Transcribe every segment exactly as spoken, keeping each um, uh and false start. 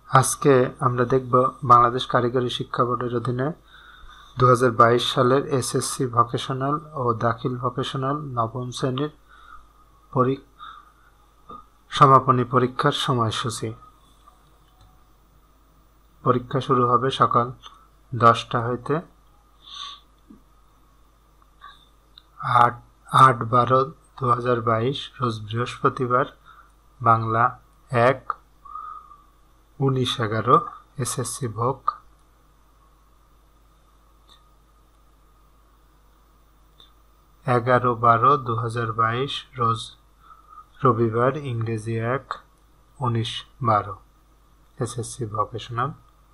আজকে আমরা দেখব বাংলাদেশ কারিগরি শিক্ষা বোর্ডের অধীনে দুই হাজার বাইশ সালের এসএসসি ভোকেশনাল ও দাখিল ভোকেশনাল নবম শ্রেণীর সমাপনী পরীক্ষার সময়সূচি। পরীক্ষা শুরু হবে সকাল দশটা হইতে আট আট বারো দু হাজার বাইশ রোজ বৃহস্পতিবার। বাংলা এক, উনিশ এগারো এসএসসি ভোক, এগারো বারো দু হাজার বাইশ রোজ রবিবার। ইংরেজি এক, উনিশ বারো এসএসসি ভোকেশনাল,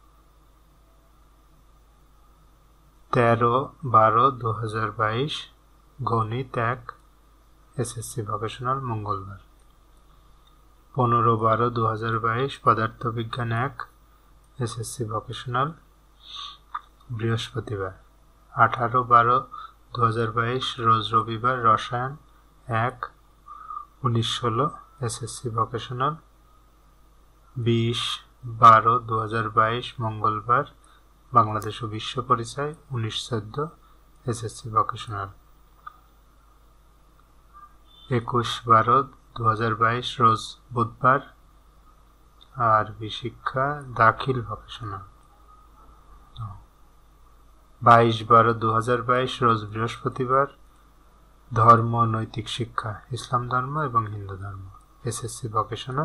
তেরো বারো দু হাজার বাইশ গণিত এক এসএসসি ভোকেশনাল মঙ্গলবার। পনেরো বারো দু হাজার বাইশ পদার্থবিজ্ঞান এক এসএসসি ভোকেশনাল বৃহস্পতিবার। আঠারো বারো দু হাজার বাইশ রোজ রবিবার। রসায়ন এক, উনিশ ষোলো এসএসসি ভোকেশনাল। বিশ বারো দু হাজার বাইশ মঙ্গলবার। বাংলাদেশ ও বিশ্ব পরিচয় উনিশ চোদ্দ এসএসসি ভোকেশনাল। একুশ বারো দু হাজার বাইশ রোজ বুধবার। আরবি শিক্ষা দাখিল ভোকেশনাল। বাইশ বারো দু হাজার বাইশ রোজ বৃহস্পতিবার। ধর্ম নৈতিক শিক্ষা ইসলাম ধর্ম এবং হিন্দু ধর্ম এসএসসি ভোকেশনাল।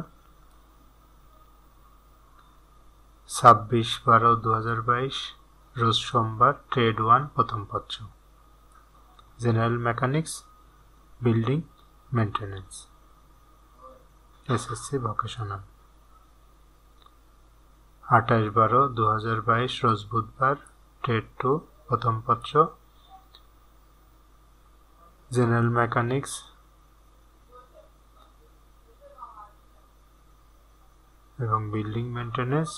ছাব্বিশ বারো দু হাজার বাইশ রোজ সোমবার। ট্রেড ওয়ান প্রথম পত্র, general mechanics, building maintenance SSC vocational. আঠাশ বারো দু হাজার বাইশ রোজ বুধবার। ট্রেড টু প্রথম পত্র, জেনারেল মেকানিক্স এবং বিল্ডিং মেনটেন্যান্স।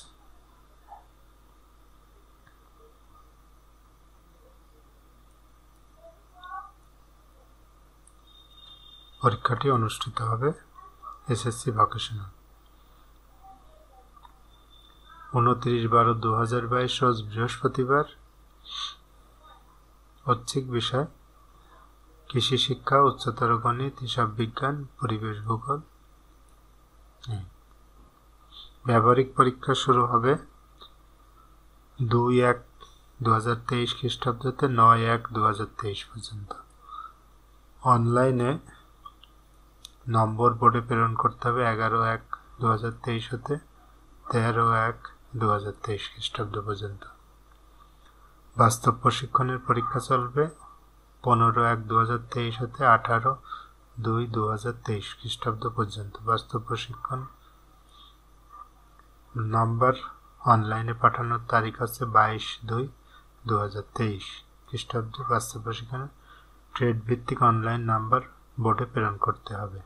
পরীক্ষাটি অনুষ্ঠিত হবে এসএসসি ভোকেশনাল। উনত্রিশ বারো দু হাজার বাইশ রোজ বৃহস্পতিবার। ঐচ্ছিক বিষয় কৃষি শিক্ষা, উচ্চতর গণিত, হিসাব বিজ্ঞান, পরিবেশ ভূগোল। ব্যবহারিক পরীক্ষা শুরু হবে দুই এক দু হাজার তেইশ খ্রিস্টাব্দ হতে নয় এক দু হাজার তেইশ পর্যন্ত। অনলাইনে নম্বর বোর্ডে প্রেরণ করতে হবে এগারো এক দু হাজার তেইশ হতে তেরো এক দু হাজার তেইশ খ্রিস্টাব্দ পর্যন্ত। বাস্তব প্রশিক্ষণের পরীক্ষা চলবে পনেরো এক দু হাজার তেইশ হতে আঠারো দুই দু হাজার তেইশ খ্রিস্টাব্দ পর্যন্ত। বাস্তব প্রশিক্ষণ নাম্বার অনলাইনে পাঠানোর তারিখ হচ্ছে বাইশ দুই দু হাজার তেইশ খ্রিস্টাব্দ। বাস্তব প্রশিক্ষণে ট্রেড ভিত্তিক অনলাইন নাম্বার বোর্ডে প্রেরণ করতে হবে।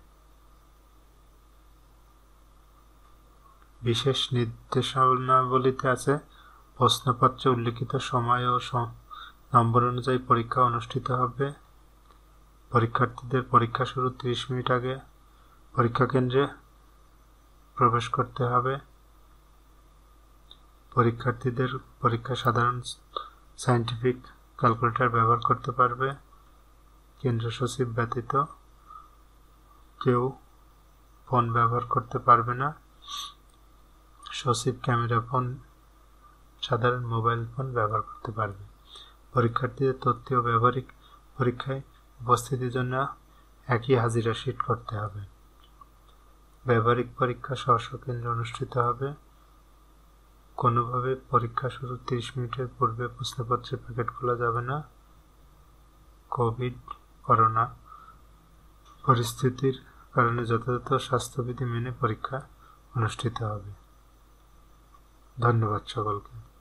বিশেষ নির্দেশনাবলীতে আছে প্রশ্নপত্রে উল্লিখিত সময় ও নম্বর অনুযায়ী পরীক্ষা অনুষ্ঠিত হবে। পরীক্ষার্থীদের পরীক্ষা শুরুর ত্রিশ মিনিট আগে পরীক্ষা কেন্দ্রে প্রবেশ করতে হবে। পরীক্ষার্থীদের পরীক্ষা সাধারণ সায়েন্টিফিক ক্যালকুলেটর ব্যবহার করতে পারবে। কেন্দ্র সচিব ব্যতীত কেউ ফোন ব্যবহার করতে পারবে না। সচিব ক্যামেরা ফোন, সাধারণ মোবাইল ফোন ব্যবহার করতে পারবে। পরীক্ষার্থীদের তথ্য ও ব্যবহারিক পরীক্ষায় উপস্থিতির জন্য একই হাজিরা শীট করতে হবে। ব্যবহারিক পরীক্ষা স্ব স্ব কেন্দ্রে অনুষ্ঠিত হবে। কোনোভাবে পরীক্ষা শুরুর তিরিশ মিনিটের পূর্বে প্রশ্নপত্রের প্যাকেট খোলা যাবে না। কোভিড করোনা পরিস্থিতির কারণে যথাযথ স্বাস্থ্যবিধি মেনে পরীক্ষা অনুষ্ঠিত হবে। ধন্যবাদ সকলকে।